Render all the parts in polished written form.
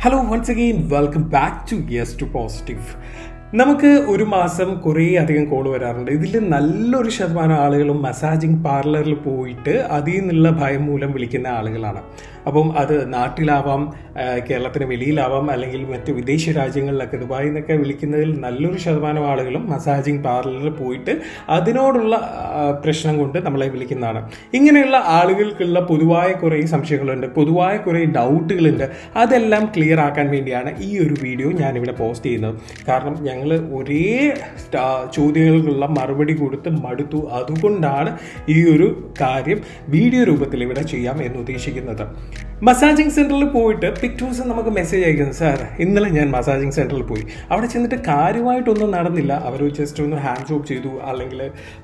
Hello, once again, welcome back to Yes to Positive. നമുക്ക് ഒരു മാസം കുറേ അധികം കോൾ വരാറുണ്ട്. ഇതിൽ നല്ലൊരു ശതമാനം ആളുകളും മസാജിങ് പാർലറിൽ പോയിട്ട് അതിൽ നിന്നുള്ള ഭയം മൂലം വിളിക്കുന്ന ആളുകളാണ്. അപ്പം അത് നാട്ടിലാവാം, കേരളത്തിന് വെളിയിലാവാം, അല്ലെങ്കിൽ മറ്റ് വിദേശ രാജ്യങ്ങളിലൊക്കെ ദുബായിൽ നിന്നൊക്കെ വിളിക്കുന്നതിൽ നല്ലൊരു ശതമാനം ആളുകളും മസാജിങ് പാർലറിൽ പോയിട്ട് അതിനോടുള്ള പ്രശ്നം കൊണ്ട് നമ്മളെ വിളിക്കുന്നതാണ്. ഇങ്ങനെയുള്ള ആളുകൾക്കുള്ള പൊതുവായ കുറേ സംശയങ്ങളുണ്ട്, പൊതുവായ കുറേ ഡൗട്ടുകളുണ്ട്. അതെല്ലാം ക്ലിയർ ആക്കാൻ വേണ്ടിയാണ് ഈ ഒരു വീഡിയോ ഞാനിവിടെ പോസ്റ്റ് ചെയ്യുന്നത്. കാരണം ഞങ്ങൾ ഒരേ ചോദ്യങ്ങൾക്കുള്ള മറുപടി കൊടുത്ത് മടുത്തു. അതുകൊണ്ടാണ് ഈ ഒരു കാര്യം വീഡിയോ രൂപത്തിൽ ഇവിടെ ചെയ്യാം എന്ന് ഉദ്ദേശിക്കുന്നത്. മസാജിങ് സെൻറ്ററിൽ പോയിട്ട് പിറ്റേഴ്സ് നമുക്ക് മെസ്സേജ് അയക്കുന്നത്, സാർ ഇന്നലെ ഞാൻ മസാജിങ് സെൻറ്ററിൽ പോയി, അവിടെ ചെന്നിട്ട് കാര്യമായിട്ടൊന്നും നടന്നില്ല, അവർ ജസ്റ്റ് ഒന്ന് ഹാൻഡ് ജോബ് ചെയ്തു, അല്ലെങ്കിൽ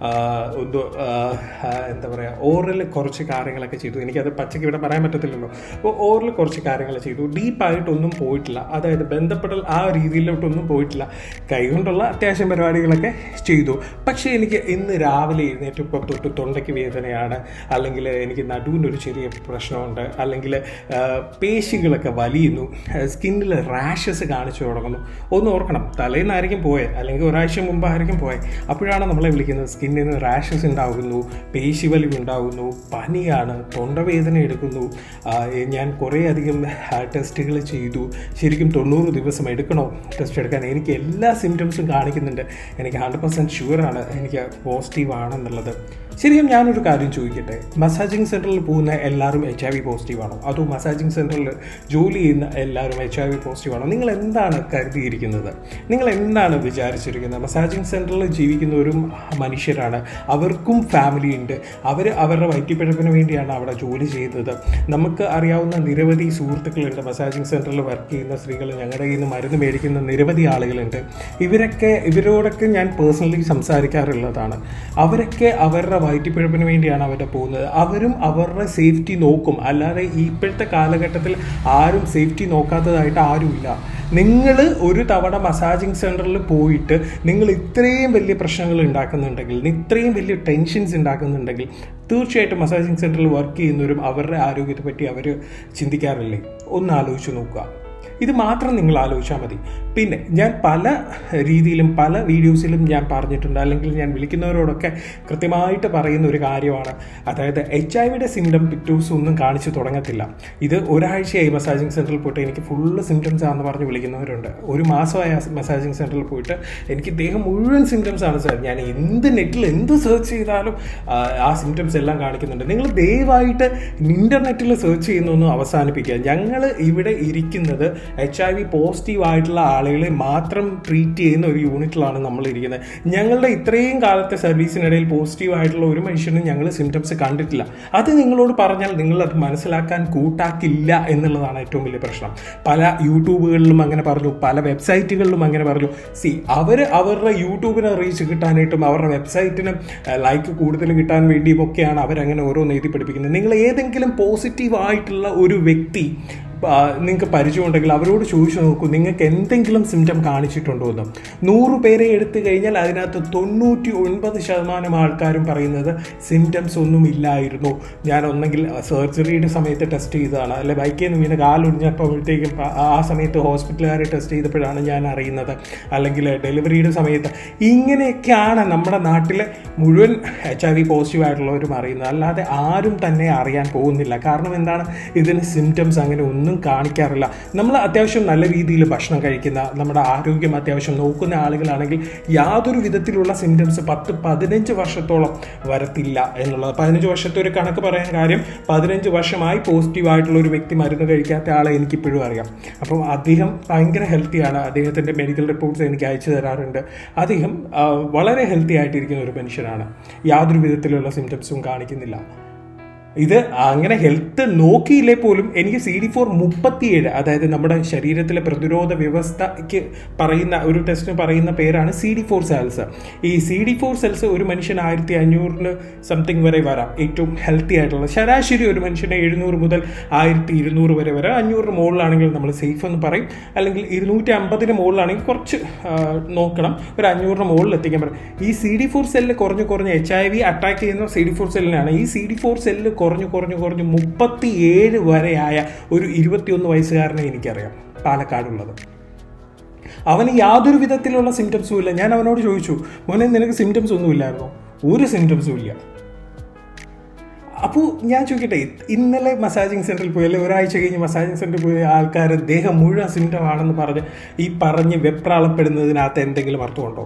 ഒന്ന് എന്താ പറയുക ഓറൽ കുറച്ച് കാര്യങ്ങളൊക്കെ ചെയ്തു. എനിക്കത് പച്ചയ്ക്ക് ഇവിടെ പറയാൻ പറ്റത്തില്ലല്ലോ. അപ്പോൾ ഓറൽ കുറച്ച് കാര്യങ്ങൾ ചെയ്തു, ഡീപ്പായിട്ടൊന്നും പോയിട്ടില്ല, അതായത് ബന്ധപ്പെടൽ ആ രീതിയിലോട്ടൊന്നും പോയിട്ടില്ല, കൈകൊണ്ടുള്ള അത്യാവശ്യം പരിപാടികളൊക്കെ ചെയ്തു. പക്ഷേ എനിക്ക് ഇന്ന് രാവിലെ എഴുന്നേറ്റപ്പോൾ തൊട്ട് തൊണ്ടയ്ക്ക് വേദനയാണ്, അല്ലെങ്കിൽ എനിക്ക് നടുവിനൊരു ചെറിയ പ്രശ്നമുണ്ട്, അല്ലെങ്കിൽ പേശികളൊക്കെ വലിയുന്നു, സ്കിന്നിൽ റാഷസ് കാണിച്ചു തുടങ്ങുന്നു. ഒന്ന് ഓർക്കണം, തലേന്നായിരിക്കും പോയത്, അല്ലെങ്കിൽ ഒരാഴ്ച മുമ്പായിരിക്കും പോയത്, അപ്പോഴാണ് നമ്മളെ വിളിക്കുന്നത്. സ്കിന്നിന് റാഷസ് ഉണ്ടാകുന്നു, പേശി വലിവ് ഉണ്ടാകുന്നു, പനിയാണ്, തൊണ്ടവേദന എടുക്കുന്നു, ഞാൻ കുറേ അധികം ടെസ്റ്റുകൾ ചെയ്തു, ശരിക്കും 90 ദിവസം എടുക്കണോ ടെസ്റ്റ് എടുക്കാൻ, എനിക്ക് എല്ലാ സിംറ്റംസും കാണിക്കുന്നുണ്ട്, എനിക്ക് 100% ഷുവറാണ് എനിക്ക് പോസിറ്റീവ് ആണെന്നുള്ളത്. ശരിക്കും ഞാനൊരു കാര്യം ചോദിക്കട്ടെ, മസാജിങ് സെൻറ്ററിൽ പോകുന്ന എല്ലാവരും HIV പോസിറ്റീവാണോ, അതോ മസാജിങ് സെൻറ്ററിൽ ജോലി ചെയ്യുന്ന എല്ലാവരും HIV പോസിറ്റീവാണോ? നിങ്ങൾ എന്താണ് കരുതിയിരിക്കുന്നത്? നിങ്ങൾ എന്താണ് വിചാരിച്ചിരിക്കുന്നത്? മസാജിങ് സെൻറ്ററിൽ ജീവിക്കുന്ന ഒരു മനുഷ്യരാണ്, അവർക്കും ഫാമിലി ഉണ്ട്, അവർ അവരുടെ വയറ്റിപ്പിഴപ്പിന് വേണ്ടിയാണ് അവിടെ ജോലി ചെയ്യുന്നത്. നമുക്ക് അറിയാവുന്ന നിരവധി സുഹൃത്തുക്കളുണ്ട് മസാജിങ് സെൻറ്ററിൽ വർക്ക് ചെയ്യുന്ന സ്ത്രീകൾ, ഞങ്ങളുടെ കയ്യിൽ നിന്ന് മരുന്ന് മേടിക്കുന്ന നിരവധി ആളുകളുണ്ട്. ഇവരോടൊക്കെ ഞാൻ പേഴ്സണലി സംസാരിക്കാറുള്ളതാണ്. അവരൊക്കെ അവരുടെ വയറ്റിപ്പിഴപ്പിന് വേണ്ടിയാണ് അവരുടെ പോകുന്നത്. അവരും അവരുടെ സേഫ്റ്റി നോക്കും, അല്ലാതെ ഇപ്പോഴത്തെ കാലഘട്ടത്തിൽ ആരും സേഫ്റ്റി നോക്കാത്തതായിട്ട് ആരുമില്ല. നിങ്ങൾ ഒരു തവണ മസാജിങ് സെൻറ്ററിൽ പോയിട്ട് നിങ്ങൾ ഇത്രയും വലിയ പ്രശ്നങ്ങൾ ഉണ്ടാക്കുന്നുണ്ടെങ്കിൽ, ഇത്രയും വലിയ ടെൻഷൻസ് ഉണ്ടാക്കുന്നുണ്ടെങ്കിൽ, തീർച്ചയായിട്ടും മസാജിങ് സെൻറ്ററിൽ വർക്ക് ചെയ്യുന്നവരും അവരുടെ ആരോഗ്യത്തെ പറ്റി അവർ ചിന്തിക്കാറില്ലേ? ഒന്ന് ആലോചിച്ച് നോക്കുക. ഇത് മാത്രം നിങ്ങൾ ആലോചിച്ചാൽ മതി. പിന്നെ ഞാൻ പല രീതിയിലും പല വീഡിയോസിലും ഞാൻ പറഞ്ഞിട്ടുണ്ട്, അല്ലെങ്കിൽ ഞാൻ വിളിക്കുന്നവരോടൊക്കെ കൃത്യമായിട്ട് പറയുന്ന ഒരു കാര്യമാണ്, അതായത് HIV സിംറ്റം പിറ്റേഴ്സ് ഒന്നും കാണിച്ചു തുടങ്ങത്തില്ല. ഇത് ഒരാഴ്ചയായി മസാജിങ് സെൻറ്ററിൽ പോയിട്ട് എനിക്ക് ഫുള്ള് സിംറ്റംസ് ആണെന്ന് പറഞ്ഞ് വിളിക്കുന്നവരുണ്ട്. ഒരു മാസമായ മസാജിങ് സെൻറ്ററിൽ പോയിട്ട് എനിക്ക് ദേഹം മുഴുവൻ സിംറ്റംസ് ആണ് സാർ, ഞാൻ നെറ്റിൽ എന്ത് സെർച്ച് ചെയ്താലും ആ സിംറ്റംസ് എല്ലാം കാണിക്കുന്നുണ്ട്. നിങ്ങൾ ദയവായിട്ട് ഇൻ്റർനെറ്റിൽ സെർച്ച് ചെയ്യുന്നൊന്നും അവസാനിപ്പിക്കുക. ഞങ്ങൾ ഇവിടെ ഇരിക്കുന്നത് HIV പോസിറ്റീവ് ആയിട്ടുള്ള ആളുകളെ മാത്രം ട്രീറ്റ് ചെയ്യുന്ന ഒരു യൂണിറ്റിലാണ് നമ്മൾ ഇരിക്കുന്നത്. ഞങ്ങളുടെ ഇത്രയും കാലത്തെ സർവീസിനിടയിൽ പോസിറ്റീവ് ആയിട്ടുള്ള ഒരു മനുഷ്യനും ഞങ്ങൾ സിംറ്റംസ് കണ്ടിട്ടില്ല. അത് നിങ്ങളോട് പറഞ്ഞാൽ നിങ്ങളത് മനസ്സിലാക്കാൻ കൂട്ടാക്കില്ല എന്നുള്ളതാണ് ഏറ്റവും വലിയ പ്രശ്നം. പല യൂട്യൂബുകളിലും അങ്ങനെ പറഞ്ഞു, പല വെബ്സൈറ്റുകളിലും അങ്ങനെ പറഞ്ഞു. അവരുടെ യൂട്യൂബിന് റീച്ച് കിട്ടാനായിട്ടും അവരുടെ വെബ്സൈറ്റിന് ലൈക്ക് കൂടുതൽ കിട്ടാൻ വേണ്ടിയും ഒക്കെയാണ് അവരങ്ങനെ ഓരോന്ന് എഴുതി പഠിപ്പിക്കുന്നത്. നിങ്ങൾ ഏതെങ്കിലും പോസിറ്റീവ് ആയിട്ടുള്ള ഒരു വ്യക്തി നിങ്ങൾക്ക് പരിചയമുണ്ടെങ്കിൽ അവരോട് ചോദിച്ചു നോക്കൂ, നിങ്ങൾക്ക് എന്തെങ്കിലും സിംറ്റം കാണിച്ചിട്ടുണ്ടോ എന്ന്. 100 പേരെ എടുത്തു കഴിഞ്ഞാൽ അതിനകത്ത് 99% ആൾക്കാരും പറയുന്നത് സിംറ്റംസ് ഒന്നും ഇല്ലായിരുന്നു, ഞാൻ ഒന്നെങ്കിൽ സർജറിയുടെ സമയത്ത് ടെസ്റ്റ് ചെയ്തതാണ്, അല്ലെ ബൈക്കിൽ നിന്ന് വീണ് കാലൊടിഞ്ഞപ്പോഴത്തേക്കും ആ സമയത്ത് ഹോസ്പിറ്റലുകാരെ ടെസ്റ്റ് ചെയ്തപ്പോഴാണ് ഞാൻ അറിയുന്നത്, അല്ലെങ്കിൽ ഡെലിവറിയുടെ സമയത്ത്. ഇങ്ങനെയൊക്കെയാണ് നമ്മുടെ നാട്ടിലെ മുഴുവൻ HIV പോസിറ്റീവ് ആയിട്ടുള്ളവരും അറിയുന്നത്, അല്ലാതെ ആരും തന്നെ അറിയാൻ പോകുന്നില്ല. കാരണം എന്താണ്, ഇതിന് സിംറ്റംസ് അങ്ങനെ ഒന്നും കാണിക്കാറില്ല. നമ്മൾ അത്യാവശ്യം നല്ല രീതിയിൽ ഭക്ഷണം കഴിക്കുന്ന, നമ്മുടെ ആരോഗ്യം അത്യാവശ്യം നോക്കുന്ന ആളുകളാണെങ്കിൽ യാതൊരു വിധത്തിലുള്ള സിംറ്റംസ് 10-15 വർഷത്തോളം വരത്തില്ല എന്നുള്ളത്. 15 വർഷത്തെ ഒരു കണക്ക് പറയാൻ കാര്യം, 15 വർഷമായി പോസിറ്റീവ് ആയിട്ടുള്ള ഒരു വ്യക്തി മരുന്ന് കഴിക്കാത്ത ആളെ എനിക്കിപ്പോഴും അറിയാം. അപ്പം അദ്ദേഹം ഭയങ്കര ഹെൽത്തിയാണ്, അദ്ദേഹത്തിൻ്റെ മെഡിക്കൽ റിപ്പോർട്ട്സ് എനിക്ക് അയച്ചു തരാറുണ്ട്. അദ്ദേഹം വളരെ ഹെൽത്തി ആയിട്ടിരിക്കുന്ന ഒരു മനുഷ്യനാണ്, യാതൊരു വിധത്തിലുള്ള സിംറ്റംസും കാണിക്കുന്നില്ല. ഇത് അങ്ങനെ ഹെൽത്ത് നോക്കിയില്ലേ പോലും എനിക്ക് CD4 37, അതായത് നമ്മുടെ ശരീരത്തിലെ പ്രതിരോധ വ്യവസ്ഥയ്ക്ക് പറയുന്ന ഒരു ടെസ്റ്റിന് പറയുന്ന പേരാണ് CD4 സെൽസ്. ഈ CD4 സെൽസ് ഒരു മനുഷ്യന് 1500 സംതിങ് വരെ വരാം, ഏറ്റവും ഹെൽത്തി ആയിട്ടുള്ള. ശരാശരി ഒരു മനുഷ്യന് 700 മുതൽ 1200 വരെ വരാം. 500 മുകളിലാണെങ്കിൽ നമ്മൾ സേഫ് എന്ന് പറയും, അല്ലെങ്കിൽ 250 മുകളിലാണെങ്കിൽ കുറച്ച് നോക്കണം, ഒരു 500 മുകളിൽ എത്തിക്കാൻ പറയും. ഈ CD4 സെല്ല് കുറഞ്ഞ് HIV അറ്റാക്ക് ചെയ്യുന്ന CD4 സെല്ലിനാണ്. ഈ CD4 സെല്ല് കുറഞ്ഞ് 37 വരെയായ ഒരു 21 വയസ്സുകാരനെ എനിക്കറിയാം. പാലക്കാടുള്ളത്. അവന് യാതൊരു വിധത്തിലുള്ള സിംറ്റംസും ഇല്ല. ഞാൻ അവനോട് ചോദിച്ചു, മോനെ നിനക്ക് സിംറ്റംസ് ഒന്നും ഇല്ലായിരുന്നോ? ഒരു സിംറ്റംസും ഇല്ല. അപ്പോൾ ഞാൻ ചോദിക്കട്ടെ, ഇന്നലെ മസാജിങ് സെൻറ്ററിൽ പോയി, അല്ലെങ്കിൽ ഒരാഴ്ച കഴിഞ്ഞ് മസാജിങ് സെൻറ്ററിൽ പോയി ആൾക്കാർ ദേഹം മുഴുവൻ സിംറ്റം ആണെന്ന് പറഞ്ഞ് വെപ്രാളപ്പെടുന്നതിനകത്ത് എന്തെങ്കിലും അർത്ഥമുണ്ടോ?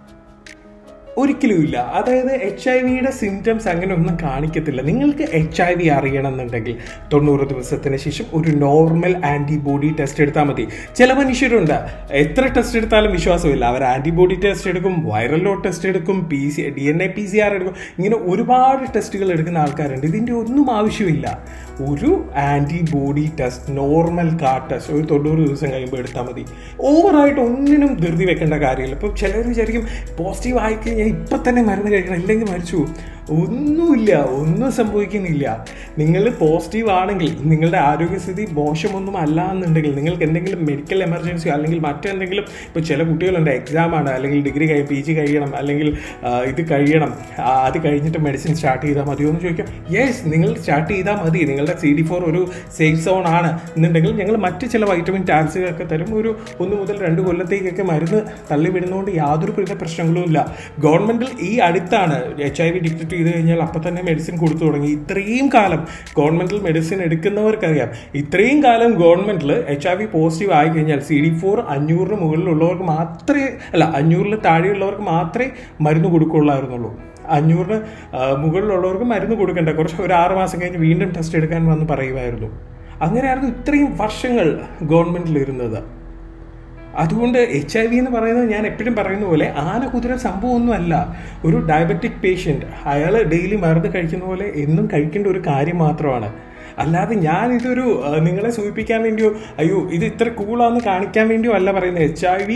ഒരിക്കലും ഇല്ല. അതായത് HIV സിംറ്റംസ് അങ്ങനെ ഒന്നും കാണിക്കത്തില്ല. നിങ്ങൾക്ക് HIV അറിയണമെന്നുണ്ടെങ്കിൽ 90 ദിവസത്തിന് ശേഷം ഒരു നോർമൽ ആൻറ്റിബോഡി ടെസ്റ്റ് എടുത്താൽ മതി. ചില മനുഷ്യരുണ്ട്, എത്ര ടെസ്റ്റ് എടുത്താലും വിശ്വാസമില്ല. അവർ ആൻറ്റിബോഡി ടെസ്റ്റ് എടുക്കും, വൈറൽ ലോഡ് ടെസ്റ്റ് എടുക്കും, DNA PCR എടുക്കും, ഇങ്ങനെ ഒരുപാട് ടെസ്റ്റുകൾ എടുക്കുന്ന ആൾക്കാരുണ്ട്. ഇതിൻ്റെ ഒന്നും ആവശ്യമില്ല. ഒരു antibody test, normal card test ഒരു 90 ദിവസം കഴിയുമ്പോൾ എടുത്താൽ മതി. ഓവറായിട്ട് ഒന്നിനും ധൃതി വെക്കേണ്ട കാര്യമില്ല. ഇപ്പം ചിലർ വിചാരിക്കും പോസിറ്റീവ് ആയിക്കഴിഞ്ഞാൽ ഇപ്പം തന്നെ മരുന്ന് കഴിക്കണം, ഇല്ലെങ്കിൽ മരിച്ചു. ഒന്നുമില്ല, ഒന്നും സംഭവിക്കുന്നില്ല. നിങ്ങൾ പോസിറ്റീവ് ആണെങ്കിൽ, നിങ്ങളുടെ ആരോഗ്യസ്ഥിതി മോശമൊന്നും അല്ല എന്നുണ്ടെങ്കിൽ, നിങ്ങൾക്ക് എന്തെങ്കിലും മെഡിക്കൽ എമർജൻസിയോ അല്ലെങ്കിൽ മറ്റെന്തെങ്കിലും, ഇപ്പോൾ ചില കുട്ടികളുണ്ട് എക്സാമാണ്, അല്ലെങ്കിൽ ഡിഗ്രി PG കഴിയണം, അല്ലെങ്കിൽ ഇത് കഴിയണം, അത് കഴിഞ്ഞിട്ട് മെഡിസിൻ സ്റ്റാർട്ട് ചെയ്താൽ മതിയോ എന്ന് ചോദിക്കാം. യെസ്, നിങ്ങൾ സ്റ്റാർട്ട് ചെയ്താൽ മതി. നിങ്ങളുടെ CD4 ഒരു സേഫ് സോൺ ആണ് എന്നുണ്ടെങ്കിൽ ഞങ്ങൾ മറ്റ് ചില വൈറ്റമിൻ ടാബ്സുകളൊക്കെ തരും. ഒരു 1 മുതൽ 2 കൊല്ലത്തേക്കൊക്കെ മരുന്ന് തള്ളിവിടുന്നതുകൊണ്ട് യാതൊരു പ്രശ്നങ്ങളും ഇല്ല. ഗവൺമെൻറ്റിൽ ഈ അടുത്താണ് HIV ഡിറ്റക്ട് ചെയ്ത് കഴിഞ്ഞാൽ അപ്പം തന്നെ മെഡിസിൻ കൊടുത്തു തുടങ്ങി. ഇത്രയും കാലം ഗവൺമെൻറ്റിൽ മെഡിസിൻ എടുക്കുന്നവർക്കറിയാം, ഇത്രയും കാലം ഗവൺമെൻറ്റിൽ HIV പോസിറ്റീവ് ആയി കഴിഞ്ഞാൽ CD4 500 മുകളിലുള്ളവർക്ക് മാത്രമേ, അല്ല 500 താഴെയുള്ളവർക്ക് മാത്രമേ മരുന്ന് കൊടുക്കുള്ളായിരുന്നുള്ളൂ. 500 മുകളിലുള്ളവർക്ക് മരുന്ന് കൊടുക്കേണ്ട, കുറച്ച് ഒരു 6 മാസം കഴിഞ്ഞ് വീണ്ടും ടെസ്റ്റ് എടുക്കാൻ വന്ന് പറയുമായിരുന്നു. അങ്ങനെയായിരുന്നു ഇത്രയും വർഷങ്ങൾ ഗവൺമെൻറ്റിലിരുന്നത്. അതുകൊണ്ട് HIV എന്ന് പറയുന്നത് ഞാൻ എപ്പോഴും പറയുന്ന പോലെ ആന കുതിര സംഭവമൊന്നുമല്ല. ഒരു ഡയബറ്റിക് പേഷ്യൻ്റ് അയാൾ ഡെയിലി മരുന്ന് കഴിക്കുന്ന പോലെ എന്നും കഴിക്കേണ്ട ഒരു കാര്യം മാത്രമാണ്. അല്ലാതെ ഞാനിതൊരു നിങ്ങളെ സൂചിപ്പിക്കാൻ വേണ്ടിയോ അയ്യോ ഇത് ഇത്ര കൂളാന്ന് കാണിക്കാൻ വേണ്ടിയോ അല്ല പറയുന്നത്. HIV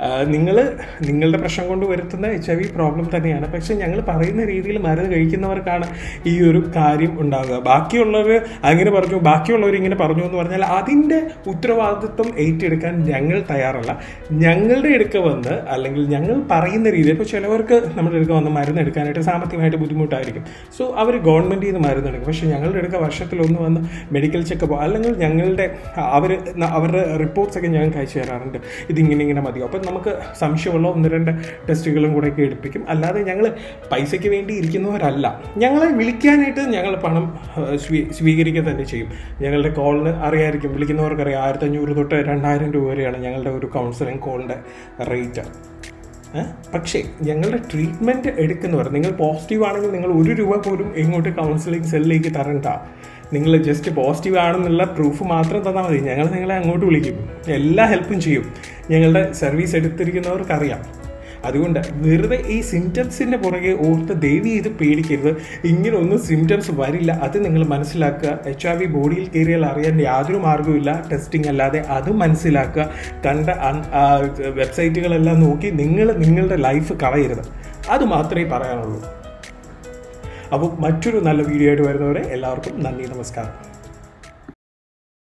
നിങ്ങളുടെ പ്രശ്നം കൊണ്ട് വരുത്തുന്ന HIV പ്രോബ്ലം തന്നെയാണ്. പക്ഷെ ഞങ്ങൾ പറയുന്ന രീതിയിൽ മരുന്ന് കഴിക്കുന്നവർക്കാണ് ഈ ഒരു കാര്യം ഉണ്ടാകുക. ബാക്കിയുള്ളവർ അങ്ങനെ പറഞ്ഞു, ബാക്കിയുള്ളവർ ഇങ്ങനെ പറഞ്ഞു എന്ന് പറഞ്ഞാൽ അതിൻ്റെ ഉത്തരവാദിത്വം ഏറ്റെടുക്കാൻ ഞങ്ങൾ തയ്യാറല്ല. ഞങ്ങളുടെ അടുക്ക വന്ന്, അല്ലെങ്കിൽ ഞങ്ങൾ പറയുന്ന രീതിയിൽ, ഇപ്പോൾ ചിലവർക്ക് നമ്മുടെ അടുക്ക വന്ന് മരുന്ന് എടുക്കാനായിട്ട് സാമ്പത്തികമായിട്ട് ബുദ്ധിമുട്ടായിരിക്കും. സോ അവർ ഗവൺമെൻറ്റിൽ നിന്ന് മരുന്ന് എടുക്കും. പക്ഷേ ഞങ്ങളുടെ അടുക്ക വർഷത്തിലൊന്ന് വന്ന് മെഡിക്കൽ ചെക്കപ്പോ അല്ലെങ്കിൽ അവരുടെ റിപ്പോർട്ട്സൊക്കെ ഞങ്ങൾക്ക് അയച്ചു തരാറുണ്ട്. ഇതിങ്ങനെ മതിയോ, അപ്പം നമുക്ക് സംശയമുള്ള 1-2 ടെസ്റ്റുകളും കൂടെയൊക്കെ എടുപ്പിക്കും. അല്ലാതെ ഞങ്ങൾ പൈസയ്ക്ക് വേണ്ടി ഇരിക്കുന്നവരല്ല. ഞങ്ങളെ വിളിക്കാനായിട്ട് ഞങ്ങൾ പണം സ്വീകരിക്കുക തന്നെ ചെയ്യും. ഞങ്ങളുടെ കോളിന് അറിയായിരിക്കും, വിളിക്കുന്നവർക്കറിയാം 1500 തൊട്ട് 2000 രൂപ വരെയാണ് ഞങ്ങളുടെ ഒരു കൗൺസിലിംഗ് കോളിൻ്റെ റേറ്റ്. പക്ഷേ ഞങ്ങളുടെ ട്രീറ്റ്മെൻറ്റ് എടുക്കുന്നവർ, നിങ്ങൾ പോസിറ്റീവ് ആണെങ്കിൽ നിങ്ങൾ 1 രൂപ പോലും ഇങ്ങോട്ട് കൗൺസിലിംഗ് സെല്ലിലേക്ക് തരണ്ട. നിങ്ങൾ ജസ്റ്റ് പോസിറ്റീവ് ആണെന്നുള്ള പ്രൂഫ് മാത്രം തന്നാൽ മതി. ഞങ്ങൾ നിങ്ങളെ അങ്ങോട്ട് വിളിക്കും, എല്ലാ ഹെൽപ്പും ചെയ്യും. ഞങ്ങളുടെ സർവീസ് എടുത്തിരിക്കുന്നവർക്കറിയാം. അതുകൊണ്ട് വെറുതെ ഈ സിംറ്റംസിൻ്റെ പുറകെ ഓർത്ത് ദയവ് ചെയ്ത് പേടിക്കരുത്. ഇങ്ങനെയൊന്നും സിംറ്റംസ് വരില്ല, അത് നിങ്ങൾ മനസ്സിലാക്കുക. HIV ബോഡിയിൽ കയറിയാൽ അറിയാൻ യാതൊരു മാർഗ്ഗവുമില്ല ടെസ്റ്റിംഗ് അല്ലാതെ. അത് മനസ്സിലാക്കുക. കണ്ട വെബ്സൈറ്റുകളെല്ലാം നോക്കി നിങ്ങളുടെ ലൈഫ് കളയരുത്. അത് മാത്രമേ പറയാനുള്ളൂ. അപ്പോൾ മറ്റൊരു നല്ല വീഡിയോ ആയിട്ട് വരുന്നവരെ എല്ലാവർക്കും നന്ദി, നമസ്കാരം.